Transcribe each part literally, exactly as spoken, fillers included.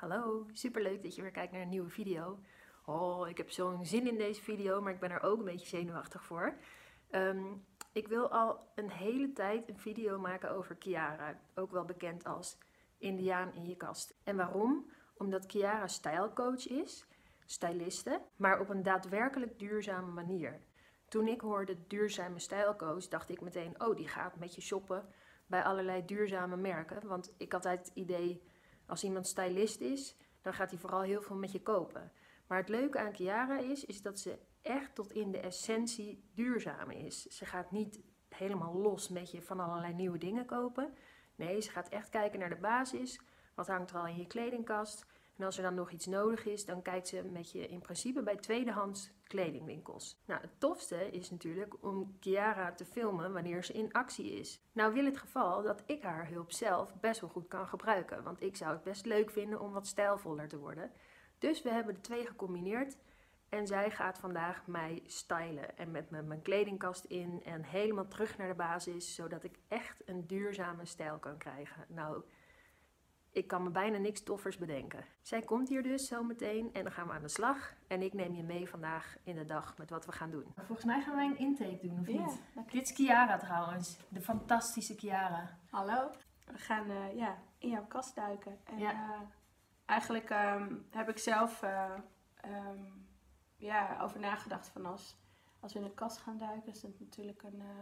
Hallo, superleuk dat je weer kijkt naar een nieuwe video. Oh, ik heb zo'n zin in deze video, maar ik ben er ook een beetje zenuwachtig voor. Um, ik wil al een hele tijd een video maken over Kiara, ook wel bekend als Indiaan in je kast. En waarom? Omdat Kiara stijlcoach is, styliste, maar op een daadwerkelijk duurzame manier. Toen ik hoorde duurzame stijlcoach, dacht ik meteen, oh, die gaat met je shoppen bij allerlei duurzame merken. Want ik had altijd het idee, als iemand stylist is, dan gaat hij vooral heel veel met je kopen. Maar het leuke aan Kiara is, is dat ze echt tot in de essentie duurzaam is. Ze gaat niet helemaal los met je van allerlei nieuwe dingen kopen. Nee, ze gaat echt kijken naar de basis. Wat hangt er al in je kledingkast? En als er dan nog iets nodig is, dan kijkt ze met je in principe bij tweedehands kledingwinkels. Nou, het tofste is natuurlijk om Kiara te filmen wanneer ze in actie is. Nou wil het geval dat ik haar hulp zelf best wel goed kan gebruiken. Want ik zou het best leuk vinden om wat stijlvoller te worden. Dus we hebben de twee gecombineerd. En zij gaat vandaag mij stylen en met me mijn kledingkast in en helemaal terug naar de basis, zodat ik echt een duurzame stijl kan krijgen. Nou, ik kan me bijna niks toffers bedenken. Zij komt hier dus zo meteen en dan gaan we aan de slag. En ik neem je mee vandaag in de dag met wat we gaan doen. Volgens mij gaan wij een intake doen, of niet? Ja, Dit is Kiara trouwens, de fantastische Kiara. Hallo. We gaan uh, ja, in jouw kast duiken. En Ja. uh, eigenlijk um, heb ik zelf uh, um, ja, over nagedacht van als, als we in een kast gaan duiken, is het natuurlijk een, uh,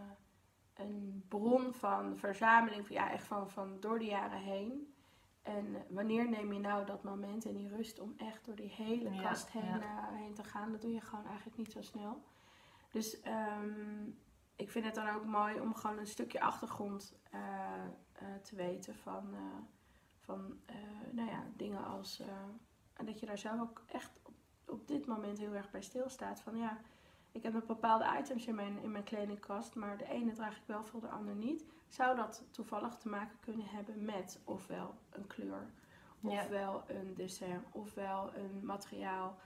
een bron van verzameling van, ja, echt van, van door de jaren heen. En wanneer neem je nou dat moment en die rust om echt door die hele Ja, kast heen, ja. uh, heen te gaan? Dat doe je gewoon eigenlijk niet zo snel. Dus um, ik vind het dan ook mooi om gewoon een stukje achtergrond uh, uh, te weten van, uh, van uh, nou ja, dingen als... Uh, en dat je daar zelf ook echt op, op dit moment heel erg bij stilstaat. Van ja, ik heb nog bepaalde items in mijn, in mijn kledingkast, maar de ene draag ik wel veel, de ander niet. Zou dat toevallig te maken kunnen hebben met ofwel een kleur, ofwel ja. een dessin, ofwel een materiaal.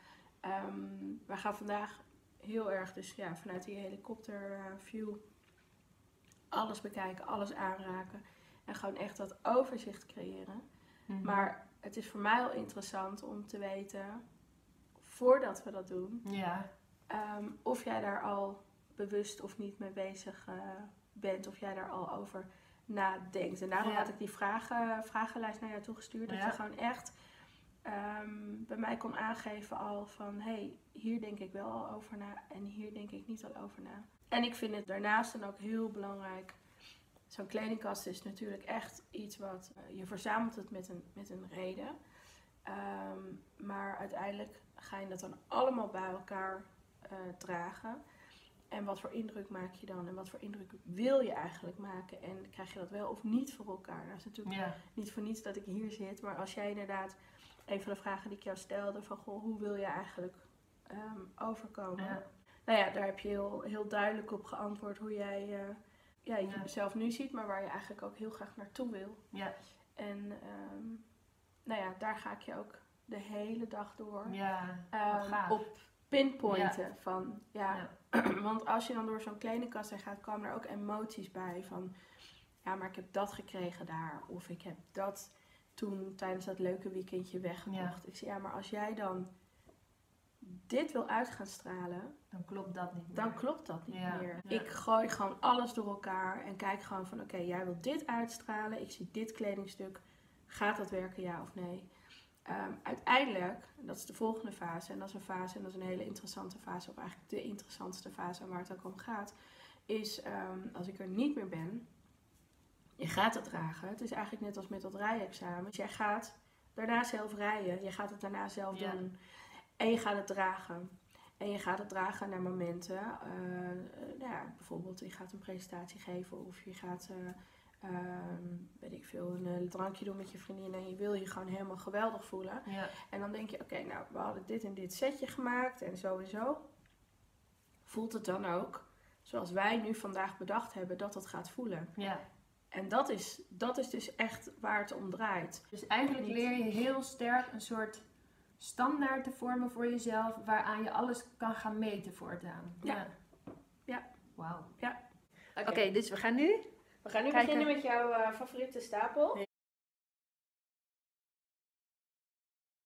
Um, we gaan vandaag heel erg dus ja, vanuit die helikopterview alles bekijken, alles aanraken. En gewoon echt dat overzicht creëren. Mm-hmm. Maar het is voor mij al interessant om te weten, voordat we dat doen, Ja. um, of jij daar al bewust of niet mee bezig uh, bent. Of jij daar al over nadenkt. En daarom ja. had ik die vragen, vragenlijst naar jou toegestuurd. Dat ja. je gewoon echt um, bij mij kon aangeven al van, hé, hey, hier denk ik wel al over na en hier denk ik niet al over na. En ik vind het daarnaast dan ook heel belangrijk. Zo'n kledingkast is natuurlijk echt iets wat, uh, je verzamelt het met een, met een reden. Um, maar uiteindelijk ga je dat dan allemaal bij elkaar uh, dragen. En wat voor indruk maak je dan? En wat voor indruk wil je eigenlijk maken? En krijg je dat wel of niet voor elkaar? Dat is natuurlijk ja. niet voor niets dat ik hier zit. Maar als jij inderdaad, een van de vragen die ik jou stelde, van goh, hoe wil je eigenlijk um, overkomen? Ja. Nou ja, daar heb je heel, heel duidelijk op geantwoord hoe jij uh, ja, jezelf ja. nu ziet, maar waar je eigenlijk ook heel graag naartoe wil. Ja. En um, nou ja, daar ga ik je ook de hele dag door ja, um, op pinpointen. Ja. Van, ja, ja. Want als je dan door zo'n kledingkast heen gaat, komen er ook emoties bij. Van, ja, maar ik heb dat gekregen daar. Of ik heb dat toen tijdens dat leuke weekendje weggekocht. Ja. Ik zeg, ja, maar als jij dan dit wil uit gaan stralen, dan klopt dat niet meer. Dan klopt dat niet ja. meer. Ja. Ik gooi gewoon alles door elkaar en kijk gewoon van, oké, okay, jij wilt dit uitstralen. Ik zie dit kledingstuk. Gaat dat werken, ja of nee? Um, uiteindelijk, dat is de volgende fase, en dat is een fase, en dat is een hele interessante fase, of eigenlijk de interessantste fase waar het ook om gaat, is um, als ik er niet meer ben, je gaat het dragen. Het is eigenlijk net als met dat rijexamen. Dus jij gaat daarna zelf rijden, je gaat het daarna zelf ja. doen, en je gaat het dragen. En je gaat het dragen naar momenten, uh, uh, nou ja, bijvoorbeeld je gaat een presentatie geven, of je gaat... Uh, Um, weet ik veel, een, een drankje doen met je vriendin en je wil je gewoon helemaal geweldig voelen. Ja. En dan denk je, oké, okay, nou, we hadden dit en dit setje gemaakt en zo en zo. Voelt het dan ook, zoals wij nu vandaag bedacht hebben, dat het gaat voelen. Ja. En dat is, dat is dus echt waar het om draait. Dus eigenlijk Niet... leer je heel sterk een soort standaard te vormen voor jezelf, waaraan je alles kan gaan meten voortaan. Ja. Ja. ja. Wauw. Ja. Oké, okay. okay, dus we gaan nu... We gaan nu Kijken. beginnen met jouw uh, favoriete stapel.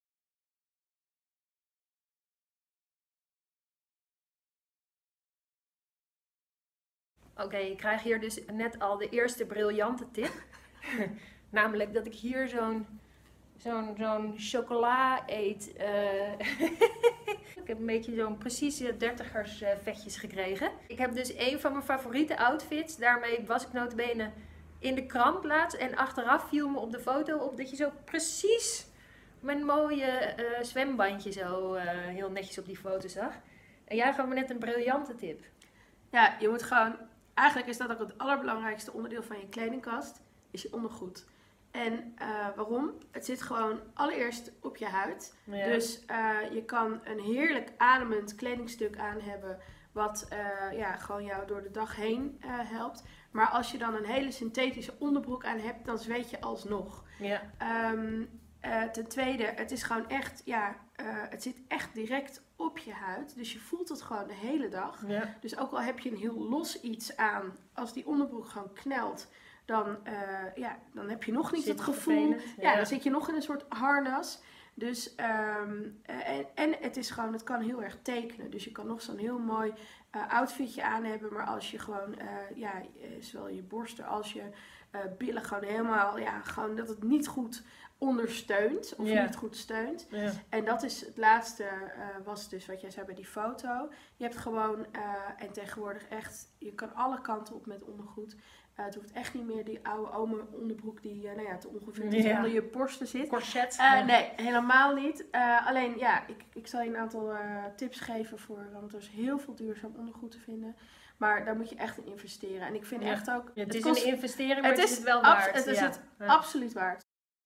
Oké, okay, ik krijg hier dus net al de eerste briljante tip. Namelijk dat ik hier zo'n zo'n zo'n chocola eet. Uh, ik heb een beetje zo'n precieze dertigers uh, vetjes gekregen. Ik heb dus een van mijn favoriete outfits. Daarmee was ik nota bene in de krant laatst. En achteraf viel me op de foto op dat je zo precies mijn mooie uh, zwembandje zo uh, heel netjes op die foto zag. En jij gaf me net een briljante tip. Ja, je moet gewoon... Eigenlijk is dat ook het allerbelangrijkste onderdeel van je kledingkast. Is je ondergoed. En uh, waarom? Het zit gewoon allereerst op je huid. Ja. Dus uh, je kan een heerlijk ademend kledingstuk aan hebben. Wat uh, ja, gewoon jou door de dag heen uh, helpt. Maar als je dan een hele synthetische onderbroek aan hebt, dan zweet je alsnog. Ja. Um, uh, ten tweede, het is gewoon echt, ja, uh, het zit echt direct op je huid. Dus je voelt het gewoon de hele dag. Ja. Dus ook al heb je een heel los iets aan, als die onderbroek gewoon knelt, dan, uh, ja, dan heb je nog niet het gevoel. Ja. ja, dan zit je nog in een soort harnas. Dus, um, uh, en, en het is gewoon, het kan heel erg tekenen. Dus je kan nog zo'n heel mooi uh, outfitje aan hebben. Maar als je gewoon, uh, ja, zowel je borsten als je uh, billen gewoon helemaal, ja, gewoon dat het niet goed ondersteunt. Of ja. niet goed steunt. Ja. En dat is het laatste, uh, was dus wat jij zei bij die foto. Je hebt gewoon, uh, en tegenwoordig echt, je kan alle kanten op met ondergoed. Uh, het hoeft echt niet meer die oude oma onderbroek die uh, nou ja, te ongeveer ja. onder je borsten zit. Corset. Uh, ja. Nee, helemaal niet. Uh, alleen ja, ik, ik zal je een aantal uh, tips geven voor, want er is heel veel duurzaam ondergoed te vinden. Maar daar moet je echt in investeren. En ik vind ja. echt ook... Ja, het, het is kost, een investering, maar het is het wel waard. Het is ja. het ja. absoluut waard.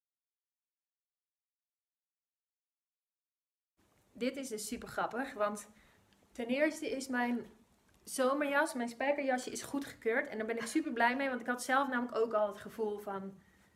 Dit is dus super grappig, want ten eerste is mijn zomerjas, mijn spijkerjasje is goedgekeurd. En daar ben ik super blij mee, want ik had zelf namelijk ook al het gevoel van,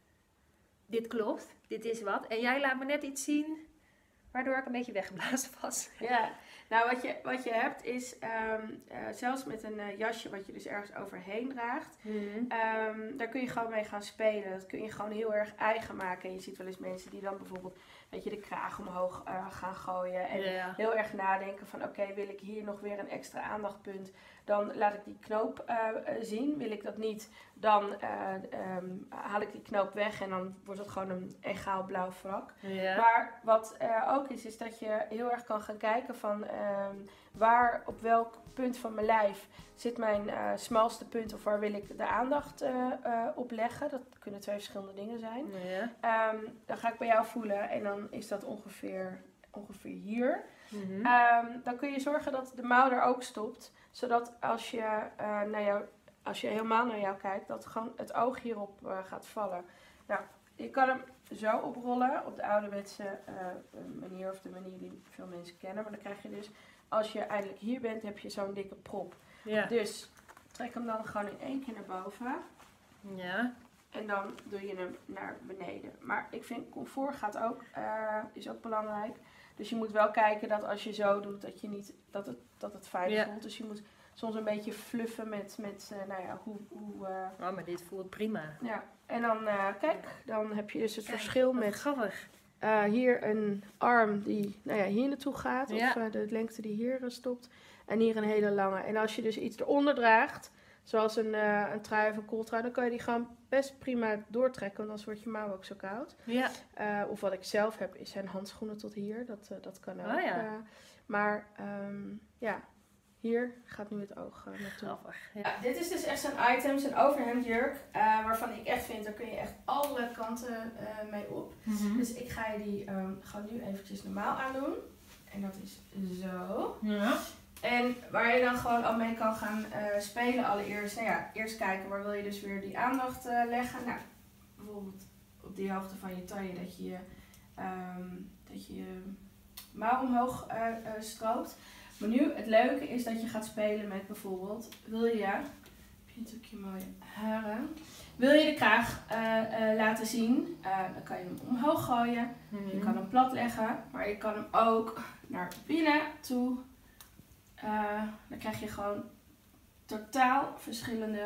dit klopt, dit is wat. En jij laat me net iets zien, waardoor ik een beetje weggeblazen was. Ja, nou wat je, wat je hebt is, um, uh, zelfs met een uh, jasje wat je dus ergens overheen draagt, mm-hmm. um, daar kun je gewoon mee gaan spelen. Dat kun je gewoon heel erg eigen maken. En je ziet wel eens mensen die dan bijvoorbeeld, weet je, de kraag omhoog uh, gaan gooien. En ja. heel erg nadenken van, oké, okay, wil ik hier nog weer een extra aandachtpunt? Dan laat ik die knoop uh, zien. Wil ik dat niet, dan uh, um, haal ik die knoop weg en dan wordt het gewoon een egaal blauw vlak. Ja. Maar wat uh, ook is, is dat je heel erg kan gaan kijken van um, waar, op welk punt van mijn lijf zit mijn uh, smalste punt of waar wil ik de aandacht uh, uh, op leggen. Dat kunnen twee verschillende dingen zijn. Ja. Um, dan ga ik bij jou voelen en dan is dat ongeveer, ongeveer hier. Mm-hmm. Um, dan kun je zorgen dat de mouw er ook stopt. Zodat als je, uh, naar jou, als je helemaal naar jou kijkt, dat gewoon het oog hierop uh, gaat vallen. Nou, je kan hem zo oprollen op de ouderwetse uh, manier of de manier die veel mensen kennen. Maar dan krijg je dus, als je eindelijk hier bent, heb je zo'n dikke prop. Ja. Dus trek hem dan gewoon in één keer naar boven. Ja. En dan doe je hem naar beneden. Maar ik vind comfort gaat ook, uh, is ook belangrijk. Dus je moet wel kijken dat als je zo doet, dat, je niet, dat, het, dat het fijn ja. voelt. Dus je moet soms een beetje fluffen met, met uh, nou ja, hoe... hoe uh... oh, maar dit voelt prima. Ja, en dan, uh, kijk, dan heb je dus het kijk, verschil met... grappig. Uh, hier een arm die, nou ja, hier naartoe gaat. Ja. Of uh, de lengte die hier uh, stopt. En hier een hele lange. En als je dus iets eronder draagt, zoals een, uh, een trui of een kooltrui, dan kan je die gewoon best prima doortrekken, want anders wordt je mouw ook zo koud. Ja. Uh, of wat ik zelf heb, is zijn handschoenen tot hier. Dat, uh, dat kan ook. Oh, ja. uh, maar um, ja, hier gaat nu het oog uh, naartoe. Ja. Ja, dit is dus echt zo'n item, zo'n overhemdjurk, uh, waarvan ik echt vind, daar kun je echt alle kanten uh, mee op. Mm-hmm. Dus ik ga je die um, gewoon nu eventjes normaal aandoen. En dat is zo. Ja. En waar je dan gewoon al mee kan gaan uh, spelen allereerst. Nou ja, eerst kijken waar wil je dus weer die aandacht uh, leggen. Nou, bijvoorbeeld op die hoogte van je taille dat je um, dat je, je mouw omhoog uh, uh, stroopt. Maar nu het leuke is dat je gaat spelen met bijvoorbeeld, wil je, heb je natuurlijk je mooie haren. Wil je de kraag uh, uh, laten zien, uh, dan kan je hem omhoog gooien. Mm-hmm. Je kan hem plat leggen, maar je kan hem ook naar binnen toe. Uh, dan krijg je gewoon totaal verschillende,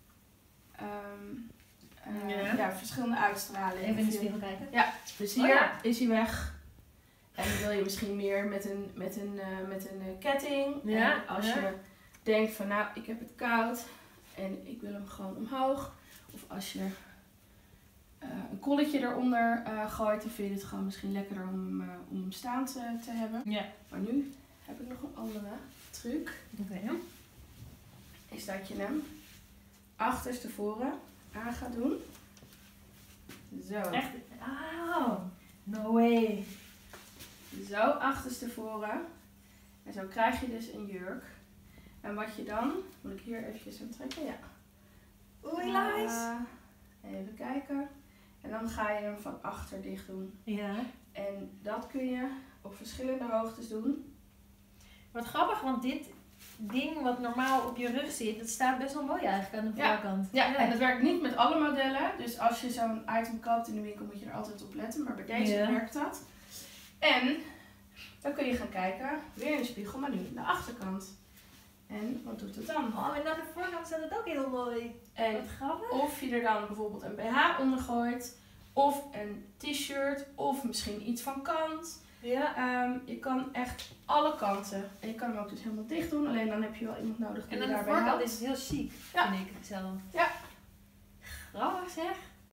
um, uh, ja. Ja, verschillende uitstralingen. Even in de spiegel kijken. Ja, dus hier oh, ja. is hij weg. En dan wil je misschien meer met een, met een, uh, met een uh, ketting. Ja. En als ja. je denkt van nou, ik heb het koud en ik wil hem gewoon omhoog. Of als je uh, een kolletje eronder uh, gooit, dan vind je het gewoon misschien lekkerder om, uh, om hem staand te, te hebben. Ja. Maar nu heb ik nog een andere truc. Oké. Okay. Is dat je hem achterstevoren aan gaat doen. Zo. Echt? Oh, no way. Zo achterstevoren. En zo krijg je dus een jurk. En wat je dan, moet ik hier eventjes aan trekken, ja. Oei, nice. Uh, even kijken. En dan ga je hem van achter dicht doen. Ja. En dat kun je op verschillende hoogtes doen. Wat grappig, want dit ding wat normaal op je rug zit, dat staat best wel mooi eigenlijk aan de ja. voorkant. Ja, ja, en dat werkt niet met alle modellen. Dus als je zo'n item koopt in de winkel moet je er altijd op letten. Maar bij deze ja. werkt dat. En dan kun je gaan kijken, weer in de spiegel, maar nu in de achterkant. En wat doet het dan? Oh, en aan de voorkant staat het ook heel mooi. En wat grappig. Of je er dan bijvoorbeeld een B H onder gooit. Of een t-shirt. Of misschien iets van kant. Ja. Um, je kan echt alle kanten. En je kan hem ook dus helemaal dicht doen. Alleen dan heb je wel iemand nodig die en je daarbij helpt. En helpt. aan de voorkant is het heel chic, ja. vind ik zelf. Ja. Grappig zeg.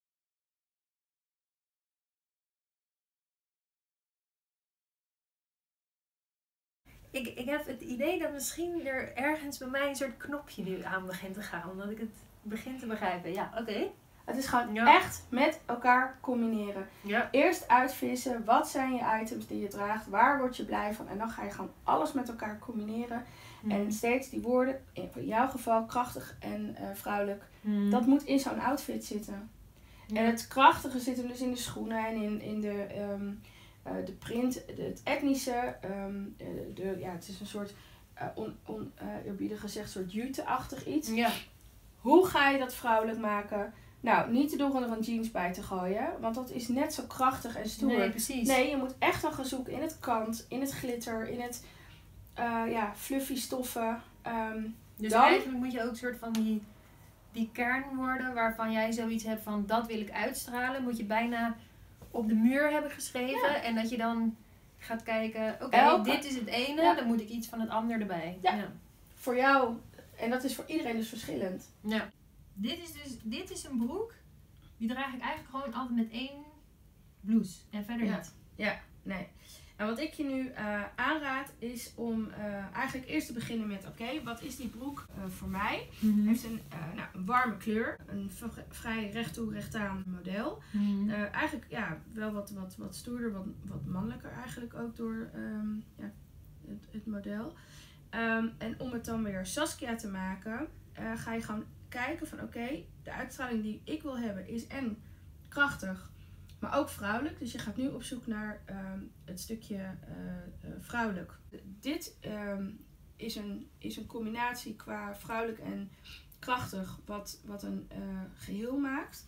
Ik, ik heb het idee dat misschien er ergens bij mij een soort knopje nu aan begint te gaan. Omdat ik het begin te begrijpen. Ja, oké. Okay. Het is gewoon ja. echt met elkaar combineren. Ja. Eerst uitvissen. Wat zijn je items die je draagt? Waar word je blij van? En dan ga je gewoon alles met elkaar combineren. Mm. En steeds die woorden, in jouw geval krachtig en uh, vrouwelijk. Mm. Dat moet in zo'n outfit zitten. Ja. En het krachtige zit hem dus in de schoenen en in, in de... Um, Uh, de print, de, het etnische, um, de, de, ja, het is een soort, uh, on, on, uh, eerbiedig gezegd, soort jute-achtig iets. Ja. Hoe ga je dat vrouwelijk maken? Nou, niet te door er een jeans bij te gooien, want dat is net zo krachtig en stoer. Nee, precies. Nee, je moet echt dan gaan zoeken in het kant, in het glitter, in het, uh, ja, fluffy stoffen. Um, dus dan... eigenlijk moet je ook een soort van die, die kernwoorden waarvan jij zoiets hebt van, dat wil ik uitstralen, moet je bijna... op de muur hebben geschreven. Ja. En dat je dan gaat kijken, oké, okay, dit is het ene, ja. dan moet ik iets van het ander erbij. Ja. ja. Voor jou, en dat is voor iedereen dus verschillend. Ja. Dit is dus, dit is een broek, die draag ik eigenlijk gewoon altijd met één blouse. En verder ja. niet. Ja, nee. En wat ik je nu uh, aanraad is om uh, eigenlijk eerst te beginnen met, oké, okay, wat is die broek uh, voor mij? Mm-hmm. Heeft een, uh, nou, een warme kleur, een v- vrij recht toe recht aan model. Mm-hmm. Uh, eigenlijk ja, wel wat, wat, wat stoerder, wat, wat mannelijker eigenlijk ook door um, ja, het, het model. Um, en om het dan weer Saskia te maken, uh, ga je gewoon kijken van, oké, okay, de uitstraling die ik wil hebben is en krachtig, maar ook vrouwelijk. Dus je gaat nu op zoek naar um, het stukje uh, uh, vrouwelijk. Dit um, is, een, is een combinatie qua vrouwelijk en krachtig wat, wat een uh, geheel maakt.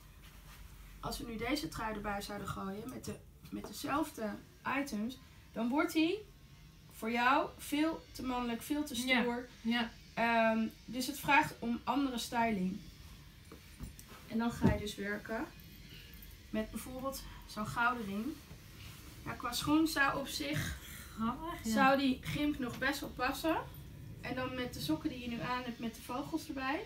Als we nu deze trui erbij zouden gooien met, de, met dezelfde items, dan wordt die voor jou veel te mannelijk, veel te stoer. Ja. Ja. Um, dus het vraagt om andere styling. En dan ga je dus werken met bijvoorbeeld zo'n gouden ring. Ja, qua schoen zou op zich Grappig, ja. zou die gimp nog best wel passen. En dan met de sokken die je nu aan hebt met de vogels erbij.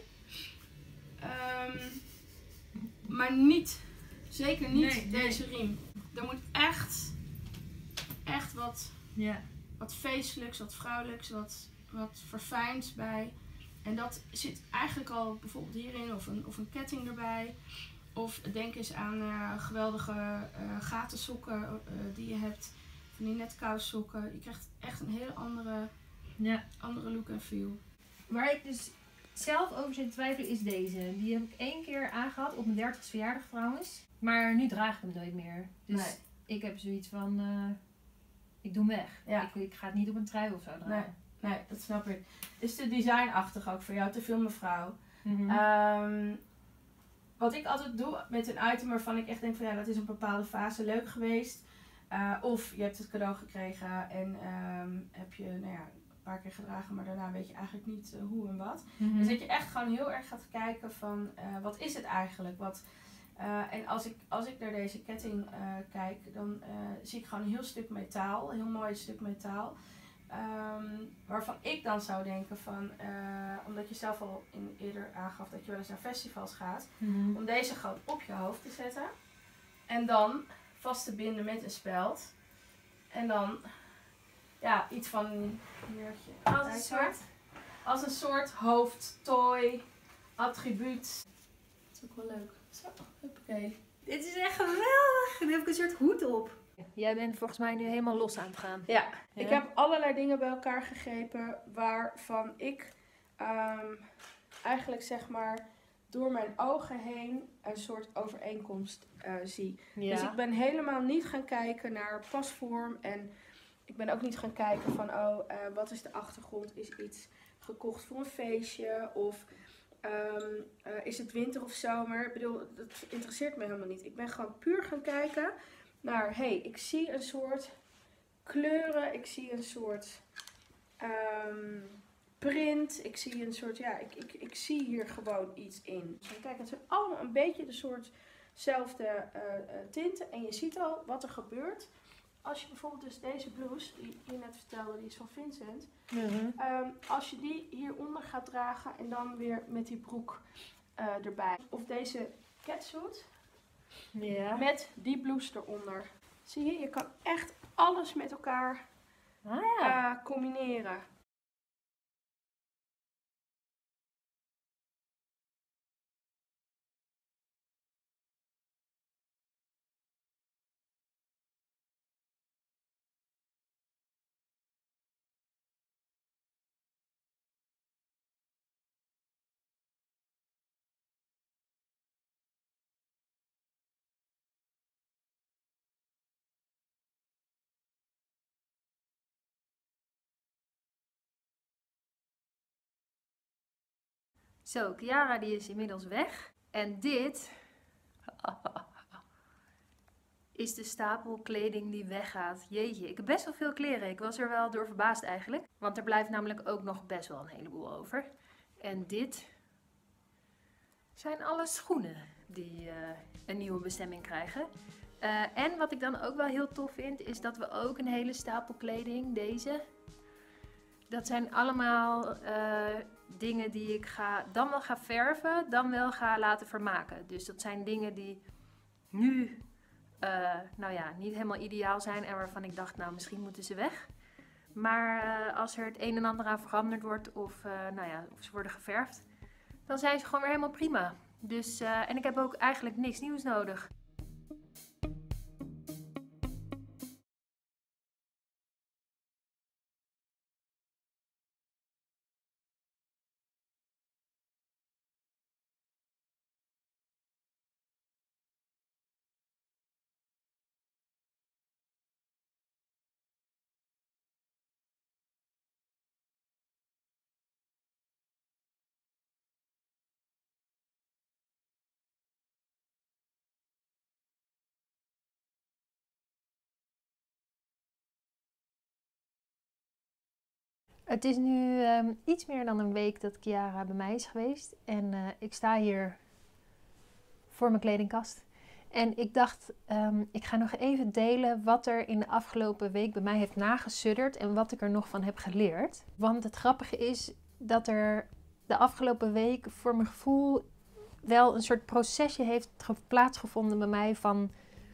Um, maar niet, zeker niet nee, deze nee. riem. Er moet echt, echt wat, ja. wat feestelijks, wat vrouwelijks, wat, wat verfijnds bij. En dat zit eigenlijk al bijvoorbeeld hierin, of een, of een ketting erbij. Of denk eens aan uh, geweldige uh, gaten sokken uh, die je hebt. Van die netkousokken. Je krijgt echt een hele andere, ja. andere look en feel. Waar ik dus zelf over zit te twijfelen is deze. Die heb ik één keer aangehad, op mijn dertigste verjaardag trouwens. Maar nu draag ik hem nooit meer. Dus nee. ik heb zoiets van, uh, ik doe hem weg. Ja. Ik, ik ga het niet op een trui of zo dragen. Nee, nee, dat snap ik. Is te designachtig ook voor jou, te veel mevrouw. Mm-hmm. Um, wat ik altijd doe met een item waarvan ik echt denk van ja, dat is een bepaalde fase leuk geweest. Uh, of je hebt het cadeau gekregen en um, heb je nou ja, een paar keer gedragen, maar daarna weet je eigenlijk niet uh, hoe en wat. Mm-hmm. Dus dat je echt gewoon heel erg gaat kijken van uh, wat is het eigenlijk? Wat, uh, en als ik, als ik naar deze ketting uh, kijk, dan uh, zie ik gewoon een heel stuk metaal, een heel mooi stuk metaal. Um, waarvan ik dan zou denken van, uh, omdat je zelf al in, eerder aangaf dat je wel eens naar festivals gaat, mm-hmm. om deze gewoon op je hoofd te zetten. En dan vast te binden met een speld. En dan, ja, iets van, hier, als een soort, als een soort hoofdtooi, attribuut. Dat is ook wel leuk. Zo, hoppakee. Dit is echt geweldig. Nu heb ik een soort hoed op. Jij bent volgens mij nu helemaal los aan het gaan. Ja, ja. Ik heb allerlei dingen bij elkaar gegrepen waarvan ik um, eigenlijk zeg maar door mijn ogen heen een soort overeenkomst uh, zie. Ja. Dus ik ben helemaal niet gaan kijken naar pasvorm en ik ben ook niet gaan kijken van oh, uh, wat is de achtergrond? Is iets gekocht voor een feestje of um, uh, is het winter of zomer? Ik bedoel, dat interesseert me helemaal niet. Ik ben gewoon puur gaan kijken naar, hé, hey, ik zie een soort kleuren, ik zie een soort um, print, ik zie een soort, ja, ik, ik, ik zie hier gewoon iets in. Dus kijk, het zijn allemaal een beetje de soortzelfde uh, uh, tinten en je ziet al wat er gebeurt. Als je bijvoorbeeld dus deze blouse, die je net vertelde, die is van Vincent. Mm-hmm. um, als je die hieronder gaat dragen en dan weer met die broek uh, erbij. Of deze catsuit. Ja. Met die blouse eronder. Zie je, je kan echt alles met elkaar ah, ja. uh, combineren. Zo, Chiara die is inmiddels weg. En dit is de stapel kleding die weggaat. Jeetje, ik heb best wel veel kleren. Ik was er wel door verbaasd eigenlijk. Want er blijft namelijk ook nog best wel een heleboel over. En dit zijn alle schoenen die uh, een nieuwe bestemming krijgen. Uh, en wat ik dan ook wel heel tof vind, is dat we ook een hele stapel kleding, deze... Dat zijn allemaal uh, dingen die ik ga, dan wel ga verven, dan wel ga laten vermaken. Dus dat zijn dingen die nu, uh, nou ja, niet helemaal ideaal zijn en waarvan ik dacht, nou misschien moeten ze weg. Maar uh, als er het een en ander aan veranderd wordt of, uh, nou ja, of ze worden geverfd, dan zijn ze gewoon weer helemaal prima. Dus, uh, en ik heb ook eigenlijk niks nieuws nodig. Het is nu um, iets meer dan een week dat Chiara bij mij is geweest. En uh, ik sta hier voor mijn kledingkast. En ik dacht, um, ik ga nog even delen wat er in de afgelopen week bij mij heeft nagesudderd. En wat ik er nog van heb geleerd. Want het grappige is dat er de afgelopen week voor mijn gevoel wel een soort procesje heeft plaatsgevonden bij mij van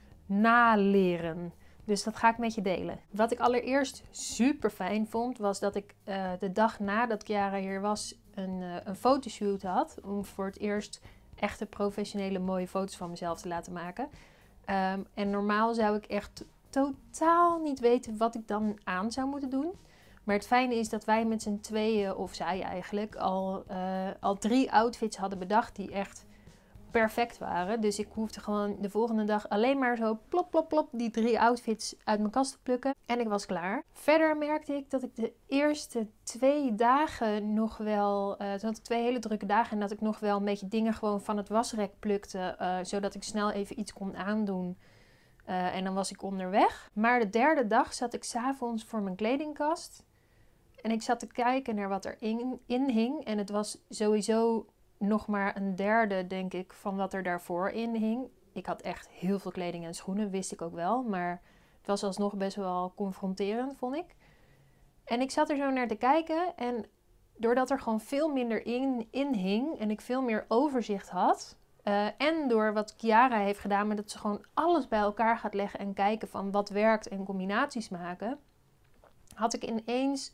naleren. Dus dat ga ik met je delen. Wat ik allereerst super fijn vond, was dat ik uh, de dag nadat Chiara hier was een, uh, een fotoshoot had. Om voor het eerst echte professionele mooie foto's van mezelf te laten maken. Um, en normaal zou ik echt totaal niet weten wat ik dan aan zou moeten doen. Maar het fijne is dat wij met z'n tweeën, of zij eigenlijk, al, uh, al drie outfits hadden bedacht die echt perfect waren. Dus ik hoefde gewoon de volgende dag alleen maar zo plop, plop, plop die drie outfits uit mijn kast te plukken. En ik was klaar. Verder merkte ik dat ik de eerste twee dagen nog wel, uh, het had twee hele drukke dagen en dat ik nog wel een beetje dingen gewoon van het wasrek plukte. Uh, zodat ik snel even iets kon aandoen. Uh, en dan was ik onderweg. Maar de derde dag zat ik 's avonds voor mijn kledingkast. En ik zat te kijken naar wat er in, in hing. En het was sowieso nog maar een derde, denk ik, van wat er daarvoor in hing. Ik had echt heel veel kleding en schoenen, wist ik ook wel. Maar het was alsnog best wel confronterend, vond ik. En ik zat er zo naar te kijken en doordat er gewoon veel minder in, in hing en ik veel meer overzicht had. Uh, en door wat Chiara heeft gedaan, met dat ze gewoon alles bij elkaar gaat leggen en kijken van wat werkt en combinaties maken. Had ik ineens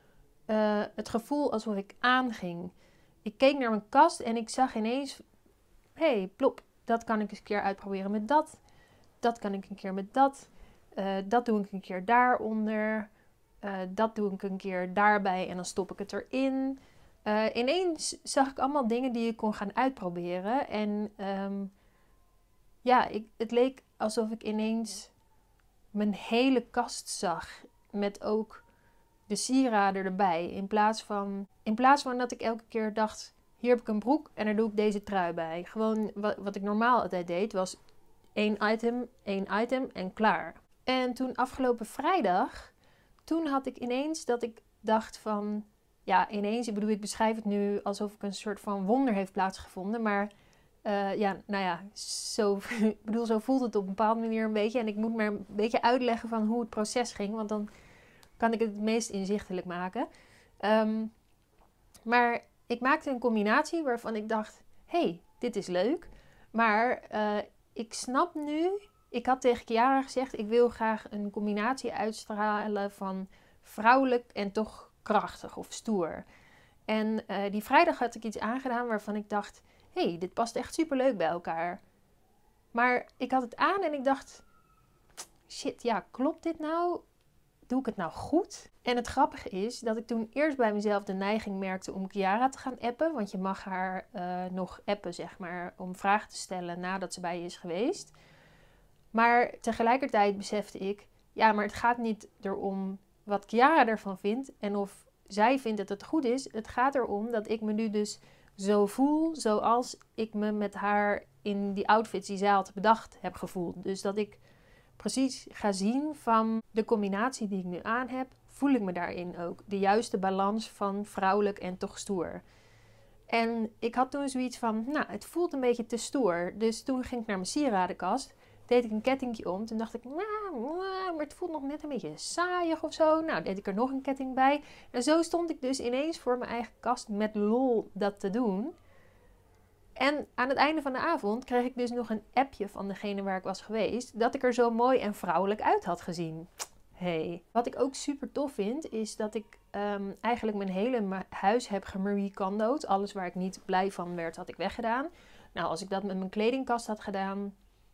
uh, het gevoel alsof ik aanging. Ik keek naar mijn kast en ik zag ineens, hé, hey, plop, dat kan ik eens een keer uitproberen met dat. Dat kan ik een keer met dat. Uh, dat doe ik een keer daaronder. Uh, dat doe ik een keer daarbij en dan stop ik het erin. Uh, ineens zag ik allemaal dingen die ik kon gaan uitproberen. En um, ja, ik, het leek alsof ik ineens mijn hele kast zag. Met ook de sieraden erbij. In plaats van, in plaats van dat ik elke keer dacht, hier heb ik een broek en daar doe ik deze trui bij. Gewoon wat, wat ik normaal altijd deed was één item, één item en klaar. En toen afgelopen vrijdag, toen had ik ineens dat ik dacht van, ja ineens, ik bedoel ik beschrijf het nu alsof ik een soort van wonder heeft plaatsgevonden. Maar uh, ja, nou ja, zo, ik bedoel zo voelt het op een bepaalde manier een beetje. En ik moet maar een beetje uitleggen van hoe het proces ging, want dan kan ik het het meest inzichtelijk maken. Um, maar ik maakte een combinatie waarvan ik dacht, hé, hey, dit is leuk. Maar uh, ik snap nu, ik had tegen Chiara gezegd, ik wil graag een combinatie uitstralen van vrouwelijk en toch krachtig of stoer. En uh, die vrijdag had ik iets aangedaan waarvan ik dacht, hé, hey, dit past echt superleuk bij elkaar. Maar ik had het aan en ik dacht, shit, ja, klopt dit nou? Doe ik het nou goed? En het grappige is dat ik toen eerst bij mezelf de neiging merkte om Chiara te gaan appen. Want je mag haar uh, nog appen, zeg maar, om vragen te stellen nadat ze bij je is geweest. Maar tegelijkertijd besefte ik, ja, maar het gaat niet erom wat Chiara ervan vindt en of zij vindt dat het goed is. Het gaat erom dat ik me nu dus zo voel zoals ik me met haar in die outfits die zij had bedacht heb gevoeld. Dus dat ik precies ga zien van de combinatie die ik nu aan heb, voel ik me daarin ook. De juiste balans van vrouwelijk en toch stoer. En ik had toen zoiets van, nou, het voelt een beetje te stoer. Dus toen ging ik naar mijn sieradenkast, deed ik een kettingje om. Toen dacht ik, nou, maar het voelt nog net een beetje saaiig of zo. Nou, deed ik er nog een ketting bij. En zo stond ik dus ineens voor mijn eigen kast met lol dat te doen. En aan het einde van de avond kreeg ik dus nog een appje van degene waar ik was geweest, dat ik er zo mooi en vrouwelijk uit had gezien. Hey. Wat ik ook super tof vind, is dat ik um, eigenlijk mijn hele huis heb gemarie kondo'd. Alles waar ik niet blij van werd, had ik weggedaan. Nou, als ik dat met mijn kledingkast had gedaan,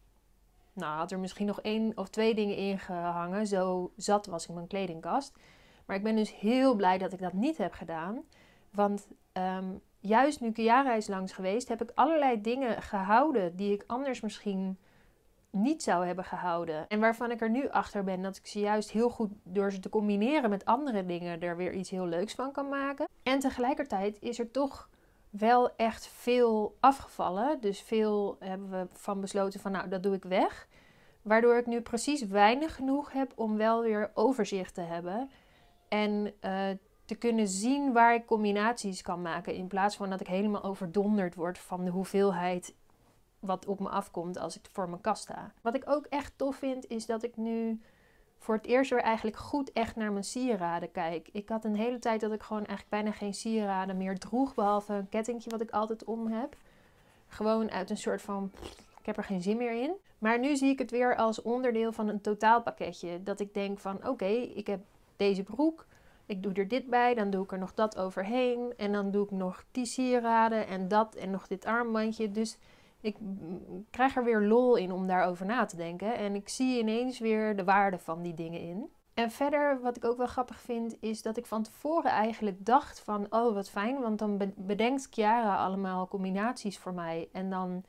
nou, had er misschien nog één of twee dingen ingehangen. Zo zat was ik mijn kledingkast. Maar ik ben dus heel blij dat ik dat niet heb gedaan. Want um, juist nu Chiara is langs geweest, heb ik allerlei dingen gehouden die ik anders misschien niet zou hebben gehouden. En waarvan ik er nu achter ben dat ik ze juist heel goed door ze te combineren met andere dingen er weer iets heel leuks van kan maken. En tegelijkertijd is er toch wel echt veel afgevallen. Dus veel hebben we van besloten van nou, dat doe ik weg. Waardoor ik nu precies weinig genoeg heb om wel weer overzicht te hebben. En uh, te kunnen zien waar ik combinaties kan maken. In plaats van dat ik helemaal overdonderd word van de hoeveelheid wat op me afkomt als ik voor mijn kast sta. Wat ik ook echt tof vind, is dat ik nu voor het eerst weer eigenlijk goed echt naar mijn sieraden kijk. Ik had een hele tijd dat ik gewoon eigenlijk bijna geen sieraden meer droeg, behalve een kettingje wat ik altijd om heb. Gewoon uit een soort van, ik heb er geen zin meer in. Maar nu zie ik het weer als onderdeel van een totaalpakketje. Dat ik denk van, oké, okay, ik heb deze broek. Ik doe er dit bij, dan doe ik er nog dat overheen. En dan doe ik nog die sieraden en dat en nog dit armbandje. Dus ik krijg er weer lol in om daarover na te denken. En ik zie ineens weer de waarde van die dingen in. En verder, wat ik ook wel grappig vind, is dat ik van tevoren eigenlijk dacht van, oh wat fijn. Want dan bedenkt Chiara allemaal combinaties voor mij. En dan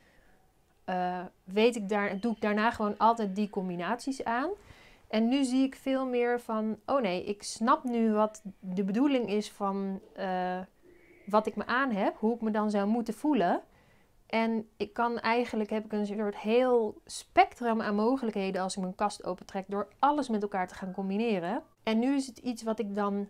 uh, weet ik daar, doe ik daarna gewoon altijd die combinaties aan. En nu zie ik veel meer van, oh nee, ik snap nu wat de bedoeling is van uh, wat ik me aan heb. Hoe ik me dan zou moeten voelen. En ik kan eigenlijk, heb ik een soort heel spectrum aan mogelijkheden als ik mijn kast opentrek door alles met elkaar te gaan combineren. En nu is het iets wat ik dan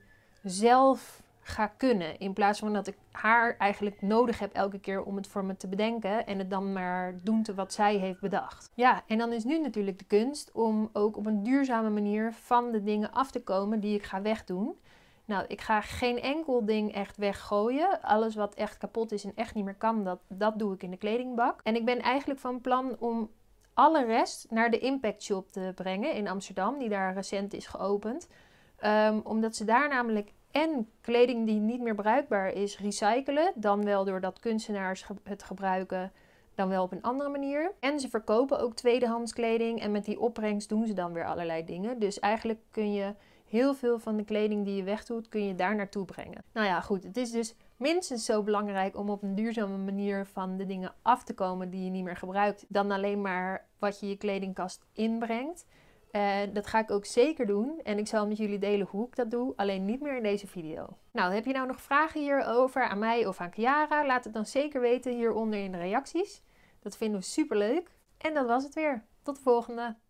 zelf ga kunnen. In plaats van dat ik haar eigenlijk nodig heb elke keer om het voor me te bedenken en het dan maar doen te wat zij heeft bedacht. Ja, en dan is nu natuurlijk de kunst om ook op een duurzame manier van de dingen af te komen die ik ga wegdoen. Nou, ik ga geen enkel ding echt weggooien. Alles wat echt kapot is en echt niet meer kan, dat, dat doe ik in de kledingbak. En ik ben eigenlijk van plan om alle rest naar de Impact Shop te brengen in Amsterdam, die daar recent is geopend. Um, omdat ze daar namelijk en kleding die niet meer bruikbaar is recyclen, dan wel doordat kunstenaars het gebruiken, dan wel op een andere manier. En ze verkopen ook tweedehands kleding en met die opbrengst doen ze dan weer allerlei dingen. Dus eigenlijk kun je heel veel van de kleding die je wegdoet, kun je daar naartoe brengen. Nou ja, goed. Het is dus minstens zo belangrijk om op een duurzame manier van de dingen af te komen die je niet meer gebruikt, dan alleen maar wat je je kledingkast inbrengt. Uh, dat ga ik ook zeker doen en ik zal met jullie delen hoe ik dat doe, alleen niet meer in deze video. Nou, heb je nou nog vragen hierover aan mij of aan Chiara? Laat het dan zeker weten hieronder in de reacties. Dat vinden we super leuk. En dat was het weer. Tot de volgende!